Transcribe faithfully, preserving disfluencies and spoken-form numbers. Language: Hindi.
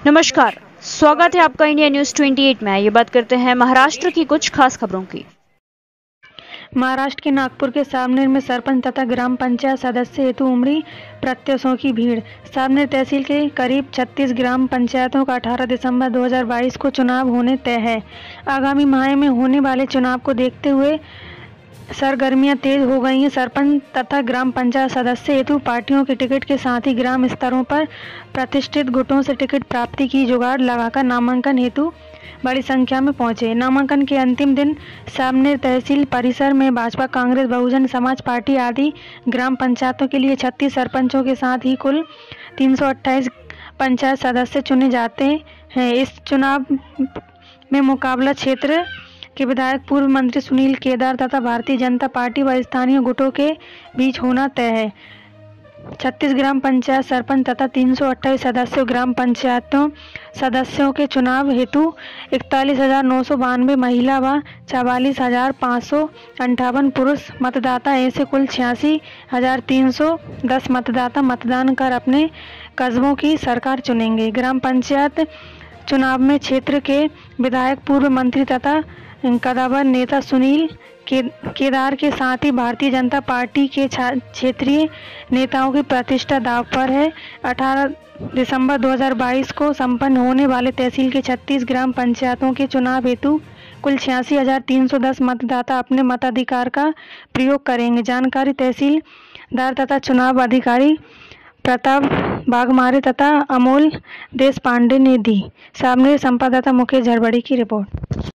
नमस्कार, स्वागत है आपका इंडिया न्यूज अट्ठाईस में। ये बात करते हैं महाराष्ट्र की कुछ खास खबरों की। महाराष्ट्र के नागपुर के सावनेर में सरपंच तथा ग्राम पंचायत सदस्य हेतु उमड़ी प्रत्याशियों की भीड़। सावनेर तहसील के करीब छत्तीस ग्राम पंचायतों का अठारह दिसंबर दो हज़ार बाईस को चुनाव होने तय है। आगामी माह में होने वाले चुनाव को देखते हुए सरगर्मियां तेज हो गई हैं। सरपंच तथा ग्राम पंचायत सदस्य हेतु पार्टियों के टिकट के साथ ही ग्राम स्तरों पर प्रतिष्ठित गुटों से टिकट प्राप्ति की जुगाड़ लगाकर नामांकन हेतु बड़ी संख्या में पहुंचे। नामांकन के अंतिम दिन सावनेर तहसील परिसर में भाजपा, कांग्रेस, बहुजन समाज पार्टी आदि ग्राम पंचायतों के लिए छत्तीस सरपंचों के साथ ही कुल तीन सौ अट्ठाईस पंचायत सदस्य चुने जाते हैं। इस चुनाव में मुकाबला क्षेत्र के विधायक पूर्व मंत्री सुनील केदार तथा भारतीय जनता पार्टी व स्थानीय गुटों के बीच होना तय है। छत्तीस ग्राम पंचायत सरपंच तथा तीन सौ अट्ठाईस सदस्यों ग्राम पंचायतों सदस्यों के चुनाव हेतु इकतालीस हजार नौ सौ बानवे महिला व चवालीस हजार पाँच सौ अंठावन पुरुष मतदाता ऐसे कुल छियासी हजार तीन सौ दस मतदाता मतदान कर अपने कस्बों की सरकार चुनेंगे। ग्राम पंचायत चुनाव में क्षेत्र के विधायक, पूर्व मंत्री तथा कदावर नेता सुनील के, केदार के साथ ही भारतीय जनता पार्टी के क्षेत्रीय नेताओं की प्रतिष्ठा दांव पर है। अठारह दिसंबर दो हज़ार बाईस को संपन्न होने वाले तहसील के छत्तीस ग्राम पंचायतों के चुनाव हेतु कुल छियासी हजार तीन सौ दस मतदाता अपने मताधिकार का प्रयोग करेंगे। जानकारी तहसीलदार तथा चुनाव अधिकारी प्रताप बागमारे तथा अमोल देशपांडे ने दी। सामने संवाददाता मुकेश झरबड़ी की रिपोर्ट।